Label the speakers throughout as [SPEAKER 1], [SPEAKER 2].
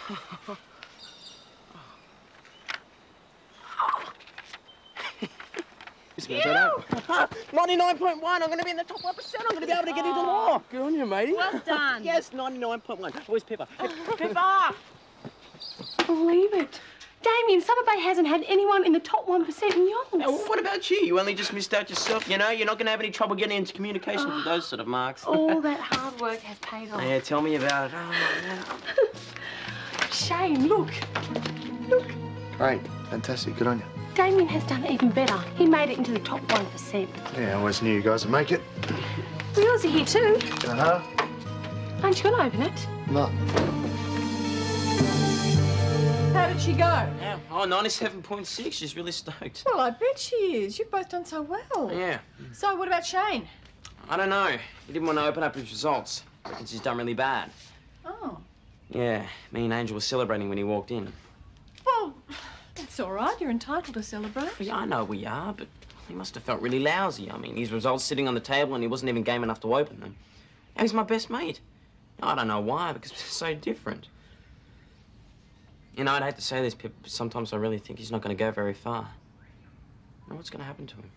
[SPEAKER 1] Yeah. 99.1. I'm going to be in the top 1%. I'm going to be able to get into law.
[SPEAKER 2] Good on you, matey.
[SPEAKER 3] Well done.
[SPEAKER 1] Yes, 99.1. Where's Pippa? Pippa!
[SPEAKER 3] Believe it. Damian, Summer Bay hasn't had anyone in the top 1% in yonks.
[SPEAKER 1] What about you? You only just missed out yourself. You know, you're not going to have any trouble getting into communication with those sort of marks.
[SPEAKER 3] All that hard work has paid off.
[SPEAKER 1] Yeah, tell me about it. Oh, yeah.
[SPEAKER 3] Shane, look. Look.
[SPEAKER 2] Great. Fantastic. Good on you.
[SPEAKER 3] Damian has done even better. He made it into the top 1%.
[SPEAKER 2] Yeah, I always knew you guys would make it.
[SPEAKER 3] Wheels are here too.
[SPEAKER 2] Uh-huh.
[SPEAKER 3] Aren't you going to open it?
[SPEAKER 2] No.
[SPEAKER 4] How did she go?
[SPEAKER 1] Yeah. Oh, 97.6. She's really stoked.
[SPEAKER 4] Well, I bet she is. You've both done so well.
[SPEAKER 1] Yeah.
[SPEAKER 4] So, what about Shane?
[SPEAKER 1] I don't know. He didn't want to open up his results since he's done really bad.
[SPEAKER 4] Oh.
[SPEAKER 1] Yeah, me and Angel were celebrating when he walked in.
[SPEAKER 4] Well, that's all right. You're entitled to celebrate.
[SPEAKER 1] Yeah, I know we are, but he must have felt really lousy. I mean, his results sitting on the table and he wasn't even game enough to open them. Now he's my best mate. I don't know why, because we're so different. You know, I'd hate to say this, Pip, but sometimes I really think he's not going to go very far. You know, what's going to happen to him?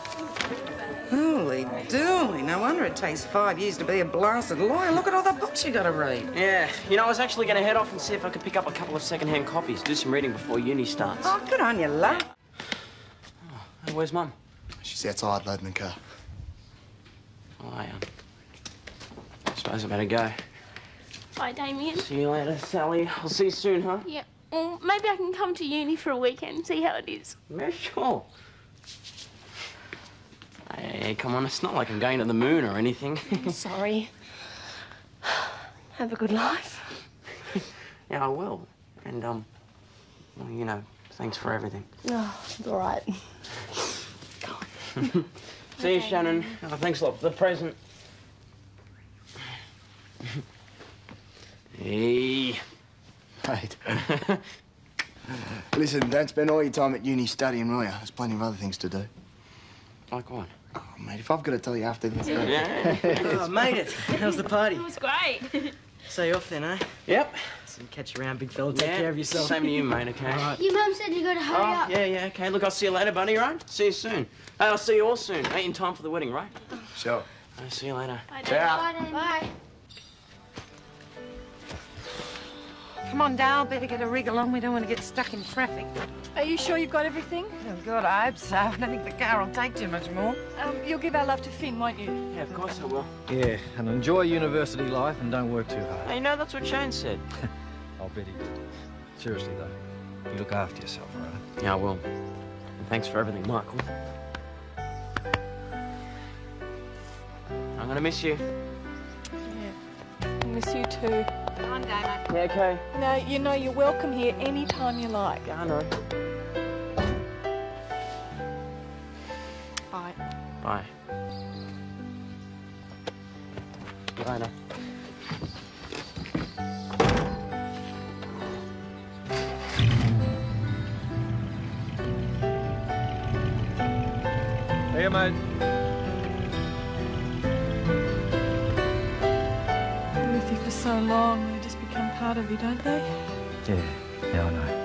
[SPEAKER 5] Holy dooly, no wonder it takes 5 years to be a blasted lawyer. Look at all the books you got to read.
[SPEAKER 1] Yeah, you know, I was actually going to head off and see if I could pick up a couple of second-hand copies, do some reading before uni starts.
[SPEAKER 5] Oh, good on you, love.
[SPEAKER 1] Oh, hey, where's Mum?
[SPEAKER 2] She's outside loading the car.
[SPEAKER 1] Oh, I suppose I better go.
[SPEAKER 6] Bye, Damian.
[SPEAKER 1] See you later, Sally. I'll see you soon, huh?
[SPEAKER 6] Yeah. Well, maybe I can come to uni for a weekend and see how it is.
[SPEAKER 1] Yeah, sure. Hey, come on, it's not like I'm going to the moon or anything.
[SPEAKER 3] Sorry. Have a good life.
[SPEAKER 1] Yeah, I will. And, well, you know, thanks for everything.
[SPEAKER 3] Oh, it's all right. Go on.
[SPEAKER 1] See you, Shannon. Oh, thanks a lot for the present. Hey.
[SPEAKER 2] Mate. Listen, don't spend all your time at uni studying, will you? There's plenty of other things to do.
[SPEAKER 1] Like what?
[SPEAKER 2] Oh, mate, if I've got to tell you after this...
[SPEAKER 1] Yeah.
[SPEAKER 7] Oh, made it. How's the party?
[SPEAKER 6] It was great.
[SPEAKER 7] So you're off then, eh?
[SPEAKER 1] Yep.
[SPEAKER 7] So catch you around, big fella. Take care of yourself.
[SPEAKER 1] Same to you, mate, okay?
[SPEAKER 7] All right.
[SPEAKER 6] Your mum said you got to hurry up.
[SPEAKER 1] Yeah, okay. Look, I'll see you later, buddy, all right? See you soon. Hey, I'll see you all soon. Ain't in time for the wedding, right?
[SPEAKER 2] Sure.
[SPEAKER 1] I'll see you later.
[SPEAKER 6] Bye,
[SPEAKER 2] Ciao.
[SPEAKER 6] Dad. Bye.
[SPEAKER 5] Come on, Dale, better get a rig along. We don't want to get stuck in traffic.
[SPEAKER 4] Are you sure you've got everything?
[SPEAKER 5] Oh, God, I hope so. I don't think the car will take too much more.
[SPEAKER 4] You'll give our love to Finn, won't you?
[SPEAKER 1] Yeah, of course I will.
[SPEAKER 8] Yeah, and enjoy university life and don't work too hard.
[SPEAKER 1] Hey, no, that's what Shane said.
[SPEAKER 8] I'll bet he did. Seriously, though, you look after yourself, all right?
[SPEAKER 1] Yeah, I will. And thanks for everything, Michael. I'm gonna miss you.
[SPEAKER 4] Yeah. I miss you too.
[SPEAKER 3] Come on, Damon.
[SPEAKER 1] Yeah, okay.
[SPEAKER 4] No, you know you're welcome here any time you like.
[SPEAKER 1] Yeah, I know.
[SPEAKER 4] Bye.
[SPEAKER 1] Bye. Good night, now.
[SPEAKER 8] Here, mate.
[SPEAKER 4] Been with you for so long, they just become part of you, don't they?
[SPEAKER 8] Yeah, I know.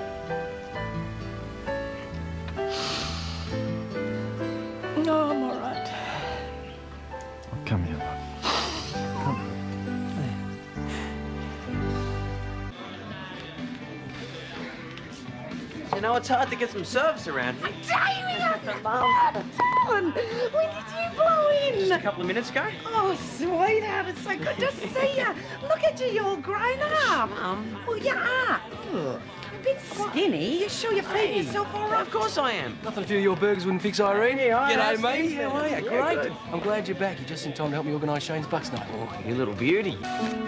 [SPEAKER 4] No, I'm all right.
[SPEAKER 8] Oh, come here, love. Come.
[SPEAKER 1] You know, it's hard to get some service around here.
[SPEAKER 5] When did you blow in?
[SPEAKER 1] Just a couple of minutes ago.
[SPEAKER 5] Oh, sweetheart, it's so good to see you. Look at you, you're all grown up.
[SPEAKER 1] Mum.
[SPEAKER 5] Well, you are. Ugh. A bit skinny. You sure you're feeding yourself all right?
[SPEAKER 1] Of course I am.
[SPEAKER 8] Nothing a few of your burgers wouldn't fix, Irene.
[SPEAKER 1] Hey, hi,
[SPEAKER 8] G'day,
[SPEAKER 1] how's
[SPEAKER 8] mate.
[SPEAKER 1] things
[SPEAKER 8] How are you?
[SPEAKER 1] then? Yeah,
[SPEAKER 8] Great.
[SPEAKER 1] good.
[SPEAKER 8] I'm glad you're back. You're just in time to help me organise Shane's Bucks night.
[SPEAKER 1] Oh, you little beauty.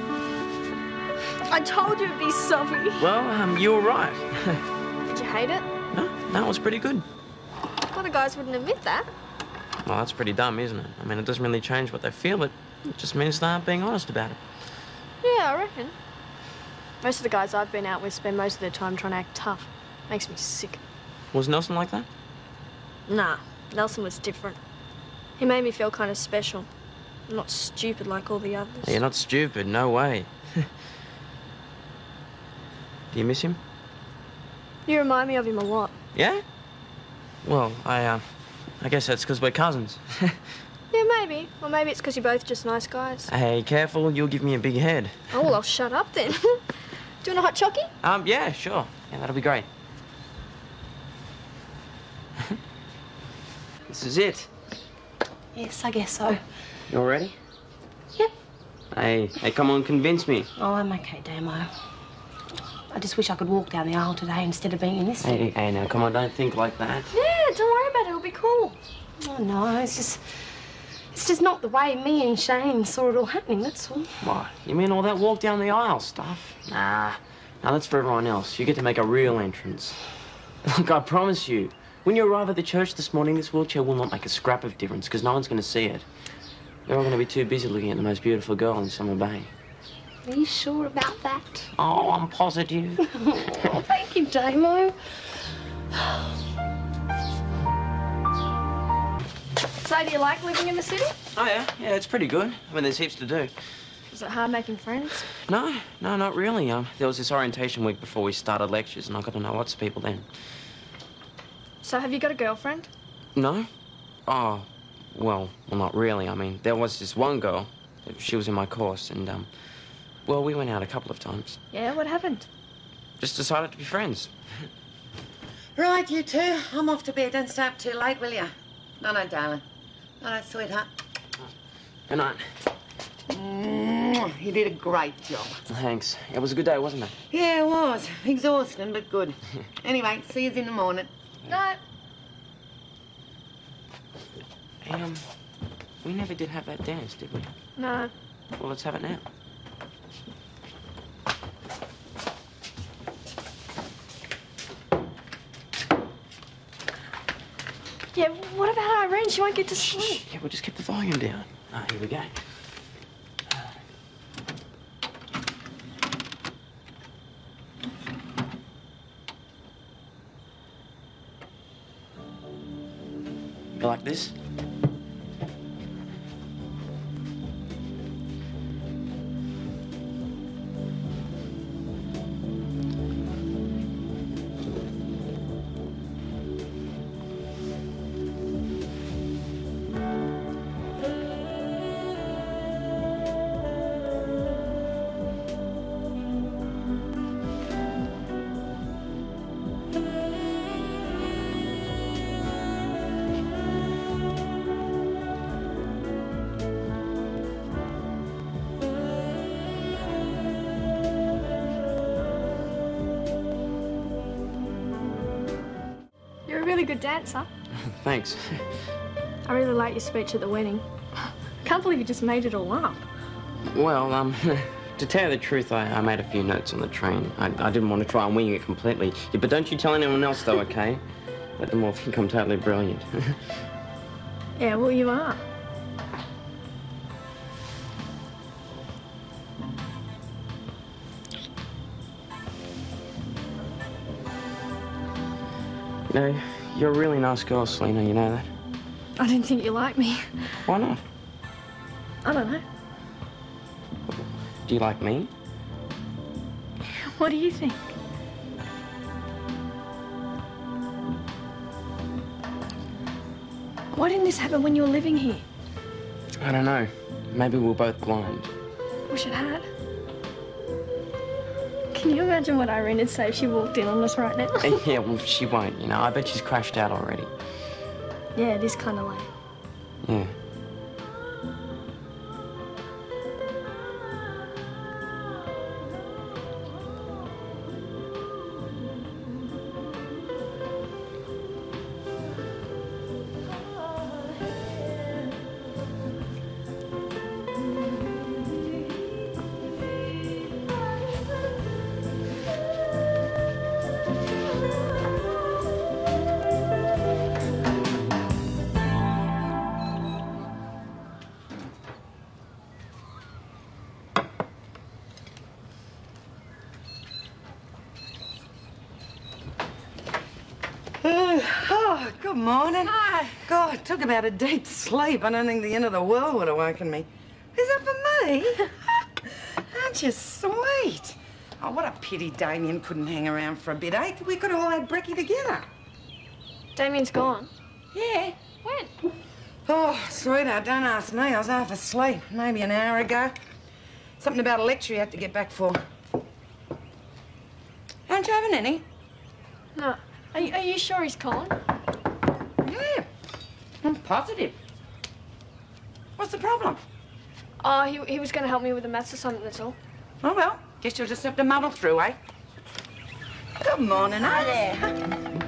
[SPEAKER 6] I told you it'd be soppy.
[SPEAKER 1] Well, you were right.
[SPEAKER 6] Did you hate it?
[SPEAKER 1] No, it was pretty good.
[SPEAKER 6] A lot of guys wouldn't admit that.
[SPEAKER 1] Well, that's pretty dumb, isn't it? I mean, it doesn't really change what they feel, but it just means they aren't being honest about it.
[SPEAKER 6] Yeah, I reckon. Most of the guys I've been out with spend most of their time trying to act tough. Makes me sick.
[SPEAKER 1] Was Nelson like that?
[SPEAKER 6] Nah, Nelson was different. He made me feel kind of special. I'm not stupid like all the others.
[SPEAKER 1] Hey, you're not stupid, no way. Do you miss him?
[SPEAKER 6] You remind me of him a lot.
[SPEAKER 1] Yeah? Well, I guess that's because we're cousins.
[SPEAKER 6] Yeah, maybe. Or maybe it's because you're both just nice guys.
[SPEAKER 1] Hey, careful, you'll give me a big head.
[SPEAKER 6] Oh, well, I'll shut up then. Do you want a hot chockey?
[SPEAKER 1] Yeah, sure. Yeah, that'll be great. This is it.
[SPEAKER 3] Yes, I guess so.
[SPEAKER 1] You all ready?
[SPEAKER 3] Yep.
[SPEAKER 1] Hey, come on, convince me.
[SPEAKER 3] Oh, I'm okay, Damo. I just wish I could walk down the aisle today instead of being in this thing.
[SPEAKER 1] Hey, now, come on, don't think like that.
[SPEAKER 3] Yeah, don't worry about it. It'll be cool. Oh, no, it's just not the way me and Shane saw it all happening, that's all.
[SPEAKER 1] What? You mean all that walk down the aisle stuff? Nah, that's for everyone else. You get to make a real entrance. Look, I promise you, when you arrive at the church this morning, this wheelchair will not make a scrap of difference because no one's going to see it. They're all going to be too busy looking at the most beautiful girl in Summer Bay.
[SPEAKER 3] Are you sure about that?
[SPEAKER 1] Oh, I'm positive.
[SPEAKER 3] Oh, thank you, Damo.
[SPEAKER 6] So, do you like living in the city?
[SPEAKER 1] Oh, yeah, it's pretty good. I mean, there's heaps to do.
[SPEAKER 6] Was it hard making friends?
[SPEAKER 1] No, not really. There was this orientation week before we started lectures, and I got to know lots of people then.
[SPEAKER 6] So, have you got a girlfriend?
[SPEAKER 1] No? Oh, well, not really. I mean, there was this one girl. She was in my course, and, well, we went out a couple of times.
[SPEAKER 6] Yeah, what happened?
[SPEAKER 1] Just decided to be friends.
[SPEAKER 5] Right, you two. I'm off to bed. Don't stay up too late, will you? No, darling. No, sweetheart.
[SPEAKER 1] Good night.
[SPEAKER 5] You did a great job.
[SPEAKER 1] Thanks. It was a good day, wasn't it?
[SPEAKER 5] Yeah, it was. Exhausting, but good. Anyway, see you in the morning.
[SPEAKER 6] No.
[SPEAKER 1] Hey, we never did have that dance, did we?
[SPEAKER 6] No.
[SPEAKER 1] Well, let's have it now.
[SPEAKER 6] Yeah, what about Irene? She won't get to sleep.
[SPEAKER 1] Yeah, we'll just keep the volume down. Here we go. You like this?
[SPEAKER 6] You're a really good dancer.
[SPEAKER 1] Thanks.
[SPEAKER 6] I really like your speech at the wedding. Can't believe you just made it all up.
[SPEAKER 1] Well, to tell you the truth, I made a few notes on the train. I didn't want to try and wing it completely. Yeah, but don't you tell anyone else, though, okay? Let them all think I'm totally brilliant.
[SPEAKER 6] Yeah, well, you are.
[SPEAKER 1] No, you're a really nice girl, Selena, you know that?
[SPEAKER 6] I didn't think you liked me.
[SPEAKER 1] Why not?
[SPEAKER 6] I don't know.
[SPEAKER 1] Do you like me?
[SPEAKER 6] What do you think? Why didn't this happen when you were living here?
[SPEAKER 1] I don't know. Maybe we're both blind.
[SPEAKER 6] Wish it had. Can you imagine what Irene would say if she walked in on us right now?
[SPEAKER 1] Yeah, well, she won't, you know. I bet she's crashed out already.
[SPEAKER 6] Yeah, it is kind of late.
[SPEAKER 1] Yeah.
[SPEAKER 5] Oh, good morning. Hi. God, talk about a deep sleep. I don't think the end of the world would have woken me. Is that for me? Aren't you sweet? Oh, what a pity Damian couldn't hang around for a bit, eh? We could have all had brekkie together.
[SPEAKER 6] Damian's gone.
[SPEAKER 5] Yeah.
[SPEAKER 6] When?
[SPEAKER 5] Oh, sweetheart, don't ask me. I was half asleep, maybe an hour ago. Something about a lecture he had to get back for. Aren't you having any?
[SPEAKER 6] No. Are you sure he's gone?
[SPEAKER 5] Yeah. I'm positive. What's the problem?
[SPEAKER 6] Oh, he was going to help me with a maths assignment, that's all.
[SPEAKER 5] Oh, well, guess you'll just have to muddle through, eh? Good morning, hi there.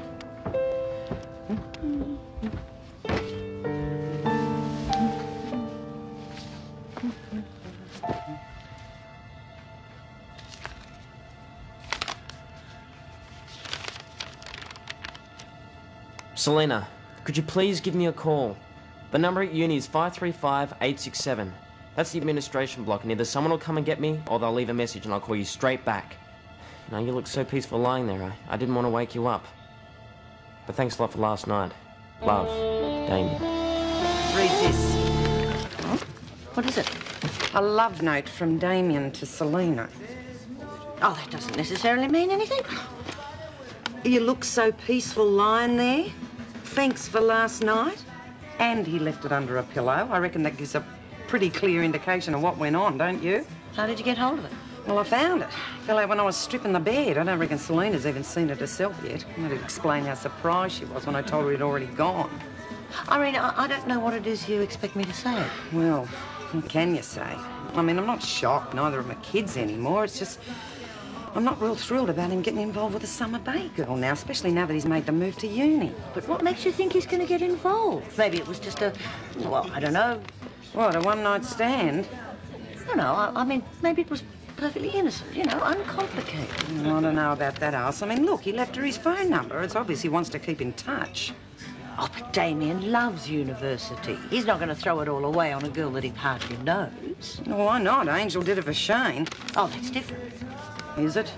[SPEAKER 1] Selena, could you please give me a call? The number at uni is 535-867. That's the administration block, and either someone will come and get me, or they'll leave a message and I'll call you straight back. You know, you look so peaceful lying there. I didn't want to wake you up. But thanks a lot for last night. Love, Damian.
[SPEAKER 5] Read this.
[SPEAKER 9] Huh? What is it?
[SPEAKER 5] A love note from Damian to Selena.
[SPEAKER 9] Oh, that doesn't necessarily mean anything.
[SPEAKER 5] You look so peaceful lying there. Thanks for last night. And he left it under a pillow. I reckon that gives a pretty clear indication of what went on, don't you?
[SPEAKER 9] How did you get hold of it?
[SPEAKER 5] Well, I found it. Fell out when I was stripping the bed. I don't reckon Selena's even seen it herself yet. I had to explain how surprised she was when I told her he'd already gone.
[SPEAKER 9] Irene, I don't know what it is you expect me to say.
[SPEAKER 5] Well, what can you say? I mean, I'm not shocked. Neither are my kids anymore. It's just I'm not real thrilled about him getting involved with a summer bay girl now, especially now that he's made the move to uni.
[SPEAKER 9] But what makes you think he's going to get involved? Maybe it was just a, well, I don't know.
[SPEAKER 5] What, a one-night stand?
[SPEAKER 9] No, I mean, maybe it was perfectly innocent, you know, uncomplicated.
[SPEAKER 5] Well, I don't know about that, Alice. I mean, look, he left her his phone number. It's obvious he wants to keep in touch.
[SPEAKER 9] Oh, but Damian loves university. He's not going to throw it all away on a girl that he hardly knows.
[SPEAKER 5] Well, why not? Angel did it for Shane.
[SPEAKER 9] Oh, that's different.
[SPEAKER 5] Is it?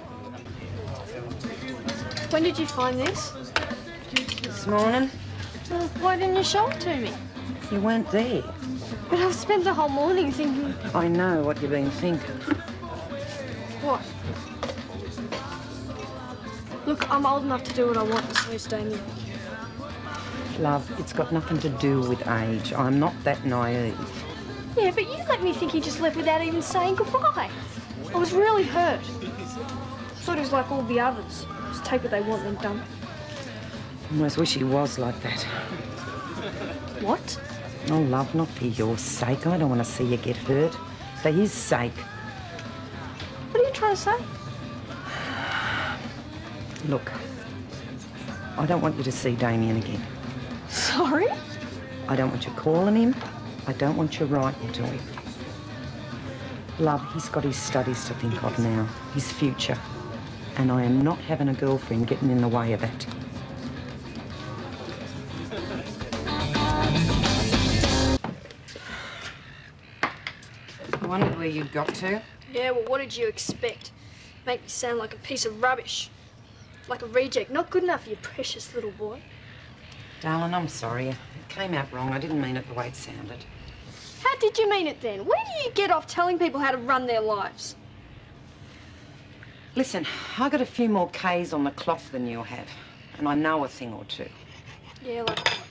[SPEAKER 6] When did you find this?
[SPEAKER 5] This morning.
[SPEAKER 6] Well, why didn't you show it to me?
[SPEAKER 5] You weren't there.
[SPEAKER 6] But I've spent the whole morning thinking...
[SPEAKER 5] I know what you've been thinking.
[SPEAKER 6] What? Look, I'm old enough to do what I want, and so is Damian.
[SPEAKER 5] Love, it's got nothing to do with age. I'm not that naive.
[SPEAKER 6] Yeah, but you let me think he just left without even saying goodbye. I was really hurt. Thought he was like all the others. Just take what they want and dump.
[SPEAKER 5] Almost wish he was like that.
[SPEAKER 6] What?
[SPEAKER 5] Oh, love, not for your sake. I don't want to see you get hurt. For his sake.
[SPEAKER 6] What are you trying to say?
[SPEAKER 5] Look, I don't want you to see Damian again.
[SPEAKER 6] Sorry?
[SPEAKER 5] I don't want you calling him. I don't want you writing to him. Love, he's got his studies to think of now, his future. And I am not having a girlfriend getting in the way of that. I wondered where you'd got to.
[SPEAKER 6] Yeah, well, what did you expect? Make me sound like a piece of rubbish. Like a reject. Not good enough for your precious little boy.
[SPEAKER 5] Darling, I'm sorry. It came out wrong. I didn't mean it the way it sounded.
[SPEAKER 6] How did you mean it then? Where do you get off telling people how to run their lives?
[SPEAKER 5] Listen, I got a few more K's on the clock than you have, and I know a thing or two.
[SPEAKER 6] Yeah, like what?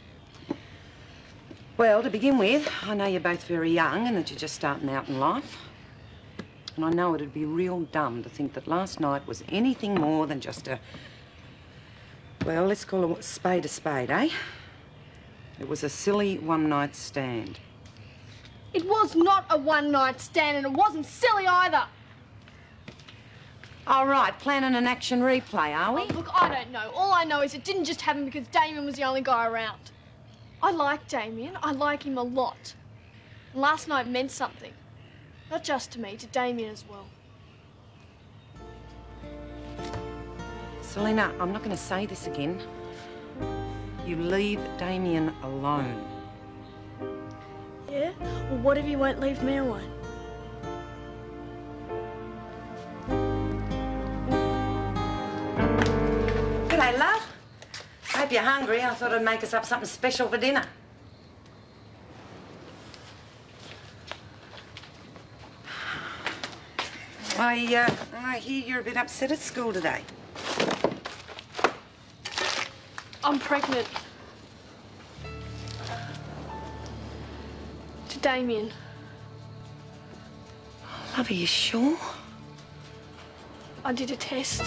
[SPEAKER 5] Well, to begin with, I know you're both very young and that you're just starting out in life. And I know it'd be real dumb to think that last night was anything more than just a... Well, let's call it a spade, eh? It was a silly one-night stand.
[SPEAKER 6] It was not a one-night stand, and it wasn't silly either.
[SPEAKER 5] All right, planning an action replay, are we?
[SPEAKER 6] Oh, look, I don't know. All I know is it didn't just happen because Damian was the only guy around. I like Damian. I like him a lot. And last night meant something. Not just to me, to Damian as well.
[SPEAKER 5] Selena, I'm not going to say this again. You leave Damian alone.
[SPEAKER 6] Yeah? Well, what if you won't leave me alone?
[SPEAKER 5] G'day, love. Hope you're hungry. I thought I'd make us up something special for dinner. I hear you're a bit upset at school today.
[SPEAKER 6] I'm pregnant. To Damian.
[SPEAKER 5] Love, are you sure?
[SPEAKER 6] I did a test.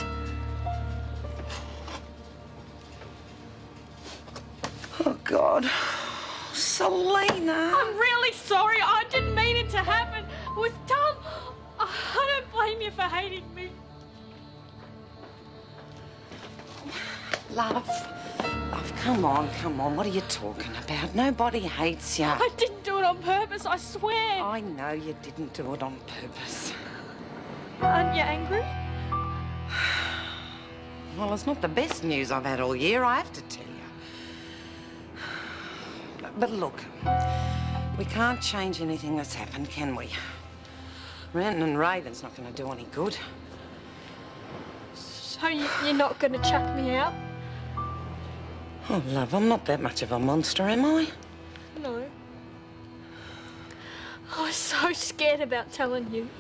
[SPEAKER 5] Oh, God. Selena.
[SPEAKER 4] I'm really sorry. I didn't mean it to happen. It was dumb. I don't blame you for hating me.
[SPEAKER 5] Love, come on. What are you talking about? Nobody hates you.
[SPEAKER 4] I didn't do it on purpose, I swear.
[SPEAKER 5] I know you didn't do it on purpose.
[SPEAKER 6] Aren't you angry?
[SPEAKER 5] Well, it's not the best news I've had all year, I have to tell you. But look, we can't change anything that's happened, can we? Ranting and raving's not going to do any good.
[SPEAKER 6] So you're not going to chuck me out?
[SPEAKER 5] Oh, love, I'm not that much of a monster, am I?
[SPEAKER 6] No. I was so scared about telling you.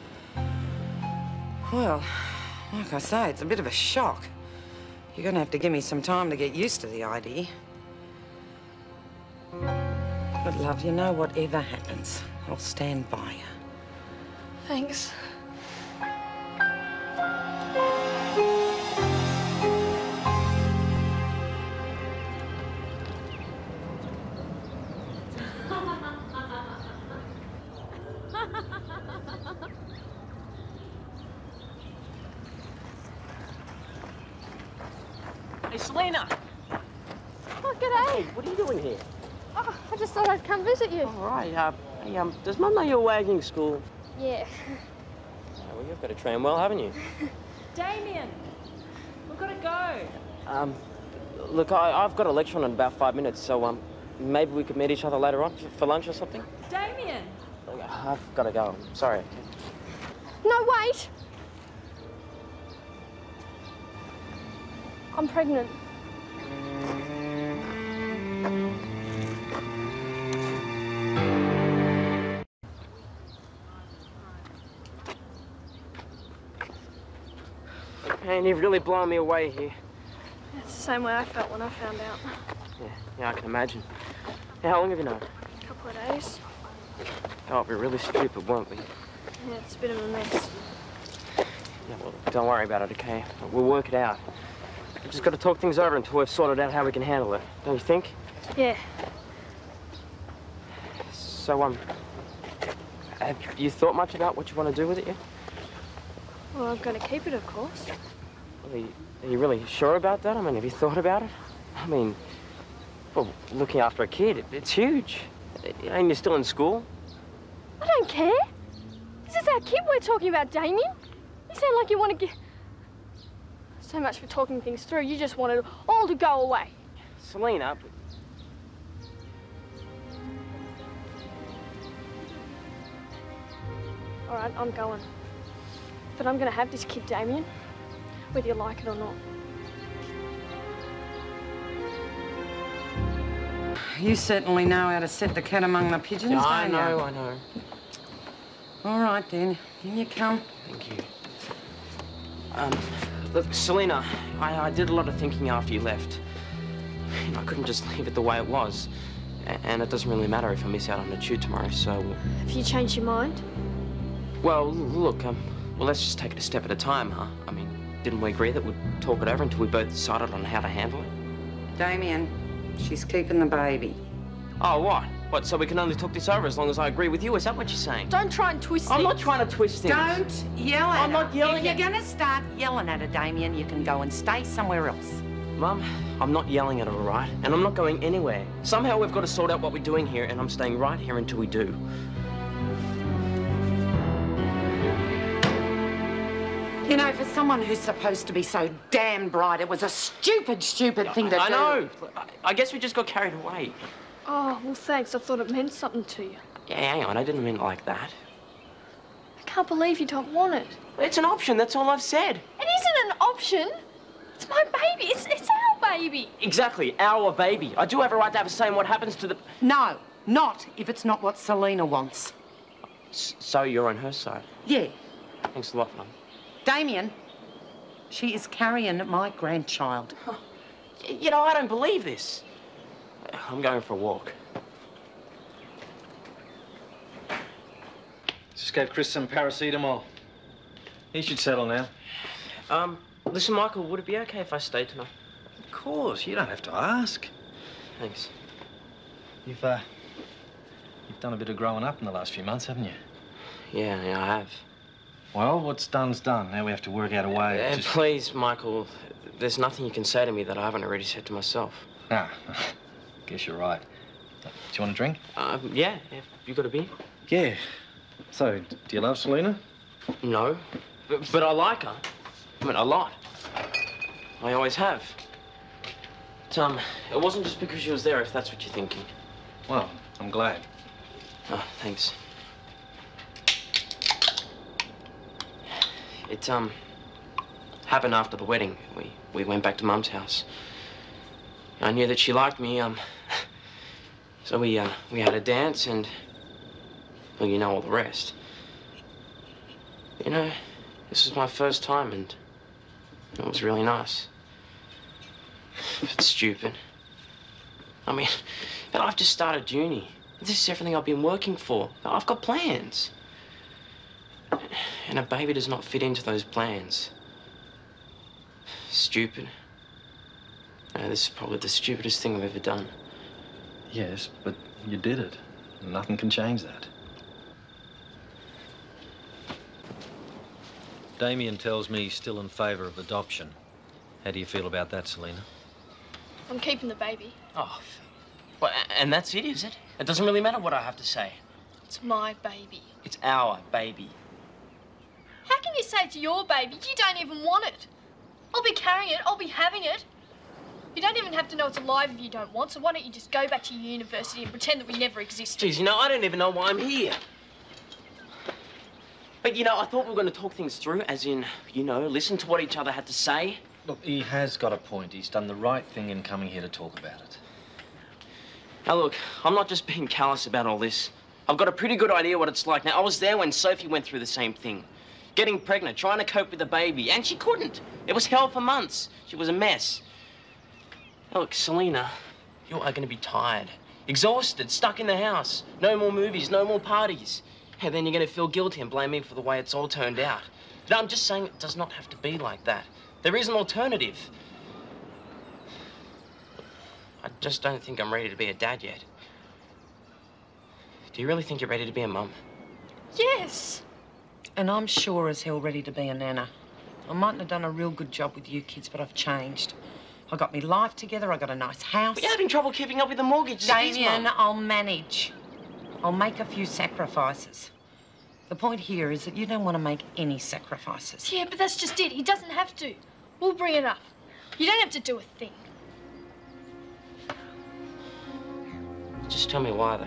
[SPEAKER 5] Well, like I say, it's a bit of a shock. You're going to have to give me some time to get used to the idea. But, love, you know, whatever happens, I'll stand by you.
[SPEAKER 6] Thanks.
[SPEAKER 1] Hey, Selena!
[SPEAKER 6] Oh, g'day.
[SPEAKER 1] Hey, what are you doing here?
[SPEAKER 6] Oh, I just thought I'd come visit you.
[SPEAKER 1] All right, hey, does Mum know you're wagging school?
[SPEAKER 6] Yeah.
[SPEAKER 1] Oh, well, you've got to train well, haven't you?
[SPEAKER 4] Damian, we've got to go.
[SPEAKER 1] Look, I've got a lecture on in about 5 minutes, so, maybe we could meet each other later on for lunch or something?
[SPEAKER 4] Damian!
[SPEAKER 1] Look, I've got to go. I'm sorry.
[SPEAKER 6] No, wait. I'm pregnant.
[SPEAKER 1] Man, you've really blown me away here.
[SPEAKER 6] It's the same way I felt when I found out.
[SPEAKER 1] Yeah, I can imagine. Yeah, how long have you known?
[SPEAKER 6] A couple of days.
[SPEAKER 1] Oh, we were really stupid, weren't we?
[SPEAKER 6] Yeah, it's a bit of a mess.
[SPEAKER 1] Yeah, well, don't worry about it, okay? We'll work it out. We've just got to talk things over until we've sorted out how we can handle it. Don't you think?
[SPEAKER 6] Yeah.
[SPEAKER 1] So, have you thought much about what you want to do with it yet?
[SPEAKER 6] Well, I'm going to keep it, of course.
[SPEAKER 1] Well, are you really sure about that? I mean, have you thought about it? I mean, well, looking after a kid, it's huge. And you're still in school?
[SPEAKER 6] I don't care. This is our kid we're talking about, Damian. You sound like you want to get... So much for talking things through. You just want it all to go away.
[SPEAKER 1] Selena...
[SPEAKER 6] All right, I'm going. But I'm going to have this kid, Damian, whether you like it or not.
[SPEAKER 5] You certainly know how to set the cat among the pigeons, don't you?
[SPEAKER 1] I know.
[SPEAKER 5] All right, then. In you come.
[SPEAKER 1] Thank you. Look, Selena, I did a lot of thinking after you left. I couldn't just leave it the way it was. And it doesn't really matter if I miss out on the tube tomorrow, so...
[SPEAKER 6] Have you changed your mind?
[SPEAKER 1] Well, look, well, let's just take it a step at a time, huh? I mean, didn't we agree that we'd talk it over until we both decided on how to handle it?
[SPEAKER 5] Damian, she's keeping the baby.
[SPEAKER 1] Oh, what? What, so we can only talk this over as long as I agree with you? Is that what you're saying?
[SPEAKER 6] Don't try and twist
[SPEAKER 1] I'm
[SPEAKER 6] things.
[SPEAKER 1] not trying to twist things.
[SPEAKER 5] Don't yell at her.
[SPEAKER 1] I'm not yelling
[SPEAKER 5] If you're going to start yelling at her, Damian, you can go and stay somewhere else.
[SPEAKER 1] Mum, I'm not yelling at her, all right? And I'm not going anywhere. Somehow we've got to sort out what we're doing here, and I'm staying right here until we do.
[SPEAKER 5] You know, for someone who's supposed to be so damn bright, it was a stupid thing to do.
[SPEAKER 1] I know. I guess we just got carried away.
[SPEAKER 6] Oh, well, thanks. I thought it meant something to you.
[SPEAKER 1] Yeah, hang on. I didn't mean it like that.
[SPEAKER 6] I can't believe you don't want it.
[SPEAKER 1] It's an option. That's all I've said.
[SPEAKER 6] It isn't an option. It's my baby. It's our baby.
[SPEAKER 1] Exactly. Our baby. I do have a right to have a say in what happens to the...
[SPEAKER 5] No, not if it's not what Selena wants.
[SPEAKER 1] So you're on her side?
[SPEAKER 5] Yeah.
[SPEAKER 1] Thanks a lot, Mum.
[SPEAKER 5] Damian, she is carrying my grandchild.
[SPEAKER 1] You know, I don't believe this. I'm going for a walk.
[SPEAKER 8] Just gave Chris some paracetamol. He should settle now.
[SPEAKER 1] Listen, Michael, would it be okay if I stayed tonight?
[SPEAKER 8] Of course, you don't have to ask.
[SPEAKER 1] Thanks.
[SPEAKER 8] You've done a bit of growing up in the last few months, haven't you?
[SPEAKER 1] Yeah, I have.
[SPEAKER 8] Well, what's done's done. Now we have to work out a way of
[SPEAKER 1] Please, Michael, there's nothing you can say to me that I haven't already said to myself.
[SPEAKER 8] Ah, guess you're right. Do you want a drink?
[SPEAKER 1] Yeah. You got a beer?
[SPEAKER 8] Yeah. So, do you love Selena?
[SPEAKER 1] No, but I like her. I mean, a lot. I always have. But, it wasn't just because she was there, if that's what you're thinking.
[SPEAKER 8] Well, I'm glad.
[SPEAKER 1] Oh, thanks. It, happened after the wedding. We went back to Mum's house. I knew that she liked me, so we had a dance and, well, you know all the rest. You know, this was my first time and it was really nice. But stupid. I mean, but I've just started uni. This is everything I've been working for. I've got plans. And a baby does not fit into those plans. Stupid. This is probably the stupidest thing I've ever done.
[SPEAKER 8] Yes, but you did it. Nothing can change that. Damian tells me he's still in favour of adoption. How do you feel about that, Selena?
[SPEAKER 6] I'm keeping the baby.
[SPEAKER 1] Oh, well, and that's it, is it? It doesn't really matter what I have to say.
[SPEAKER 6] It's my baby.
[SPEAKER 1] It's our baby.
[SPEAKER 6] How can you say it's your baby? You don't even want it. I'll be carrying it. I'll be having it. You don't even have to know it's alive if you don't want, so why don't you just go back to your university and pretend that we never existed?
[SPEAKER 1] Geez, you know, I don't even know why I'm here. But, you know, I thought we were going to talk things through, as in, you know, listen to what each other had to say.
[SPEAKER 8] Look, he has got a point. He's done the right thing in coming here to talk about it.
[SPEAKER 1] Now, look, I'm not just being callous about all this. I've got a pretty good idea what it's like. Now, I was there when Sophie went through the same thing. Getting pregnant, trying to cope with the baby, and she couldn't. It was hell for months. She was a mess. Now, look, Selena, you are going to be tired, exhausted, stuck in the house. No more movies, no more parties. And then you're going to feel guilty and blame me for the way it's all turned out. But I'm just saying it does not have to be like that. There is an alternative. I just don't think I'm ready to be a dad yet. Do you really think you're ready to be a mum?
[SPEAKER 6] Yes.
[SPEAKER 5] And I'm sure as hell ready to be a nana. I mightn't have done a real good job with you kids, but I've changed. I got me life together, I got a nice house.
[SPEAKER 1] But you're having trouble keeping up with the mortgage.
[SPEAKER 5] Damian, I'll manage. I'll make a few sacrifices. The point here is that you don't want to make any sacrifices.
[SPEAKER 6] Yeah, but that's just it. He doesn't have to. We'll bring it up. You don't have to do a thing.
[SPEAKER 1] Just tell me why, though.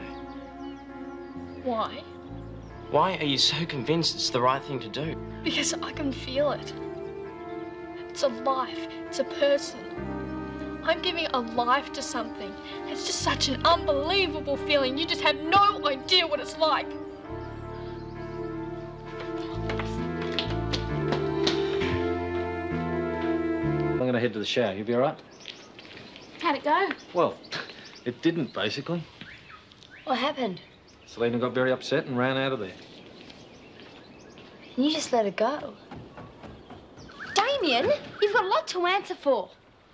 [SPEAKER 6] Why?
[SPEAKER 1] Why are you so convinced it's the right thing to do?
[SPEAKER 6] Because I can feel it. It's a life. It's a person. I'm giving a life to something. It's just such an unbelievable feeling. You just have no idea what it's like.
[SPEAKER 8] I'm going to head to the shower. You be all right?
[SPEAKER 3] How'd it go?
[SPEAKER 8] Well, it didn't, basically.
[SPEAKER 3] What happened?
[SPEAKER 8] Selena got very upset and ran out of there.
[SPEAKER 3] You just let it go. Damian, you've got a lot to answer for.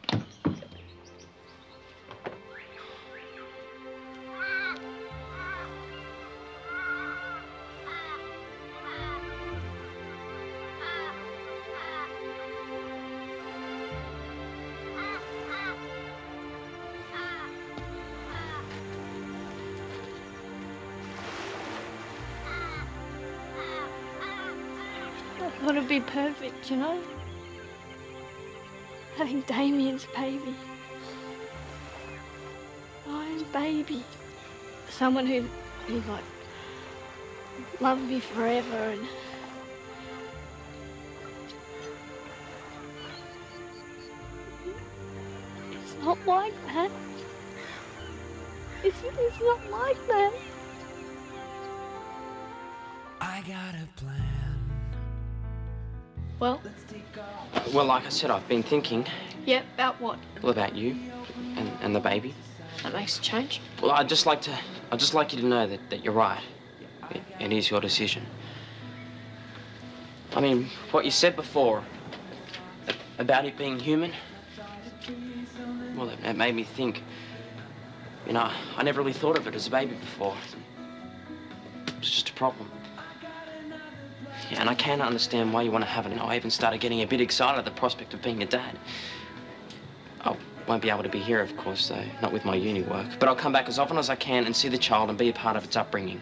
[SPEAKER 6] I thought it'd be perfect, you know? Having Damian's baby. My baby. Someone who like, loved me forever and... It's not like that. It's not like that.
[SPEAKER 10] I got a plan.
[SPEAKER 6] Well?
[SPEAKER 1] Well, like I said, I've been thinking.
[SPEAKER 6] Yeah, about what?
[SPEAKER 1] Well, about you and the baby.
[SPEAKER 6] That makes a change.
[SPEAKER 1] Well, I'd just like you to know that you're right. It is your decision. I mean, what you said before about it being human, well, it made me think. You know, I never really thought of it as a baby before. It was just a problem. Yeah, and I can't understand why you want to have it. You know, I even started getting a bit excited at the prospect of being a dad. I won't be able to be here, of course, though, not with my uni work. But I'll come back as often as I can and see the child and be a part of its upbringing.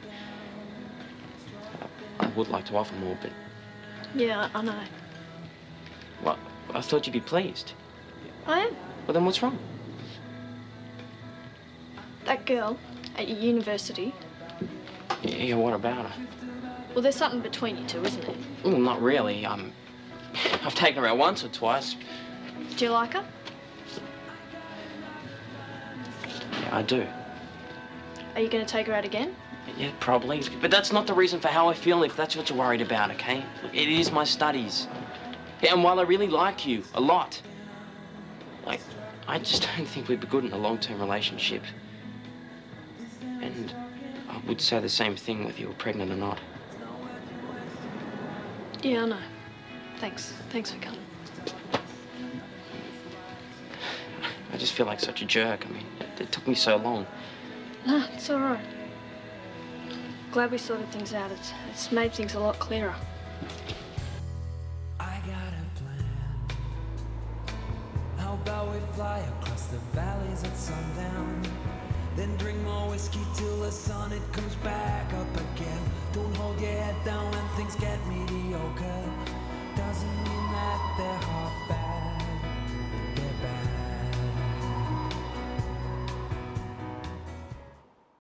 [SPEAKER 1] I would like to offer more, but...
[SPEAKER 6] Yeah, I know.
[SPEAKER 1] Well, I thought you'd be pleased.
[SPEAKER 6] I am.
[SPEAKER 1] Well, then what's wrong?
[SPEAKER 6] That girl at your university.
[SPEAKER 1] Yeah, what about her?
[SPEAKER 6] Well, there's something between you two, isn't there?
[SPEAKER 1] Well, not really. I've taken her out once or twice.
[SPEAKER 6] Do you like her?
[SPEAKER 1] Yeah, I do.
[SPEAKER 6] Are you going to take her out again?
[SPEAKER 1] Yeah, probably. But that's not the reason for how I feel, if that's what you're worried about, okay? Look, it is my studies. Yeah, and while I really like you a lot, I just don't think we'd be good in a long-term relationship. And I would say the same thing whether you were pregnant or not.
[SPEAKER 6] Yeah, I know. Thanks. Thanks for coming.
[SPEAKER 1] I just feel like such a jerk. I mean, it took me so long.
[SPEAKER 6] No, it's all right. Glad we sorted things out. It's made things a lot clearer.
[SPEAKER 10] I got a plan. How about we fly across the valleys at sundown? Then drink more whiskey till the sun it comes back up again. Don't hold your head down when things get mediocre. Doesn't mean that they're half bad.